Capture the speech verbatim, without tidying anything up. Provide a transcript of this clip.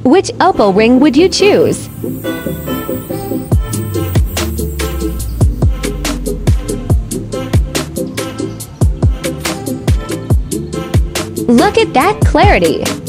Which opal ring would you choose? Look at that clarity!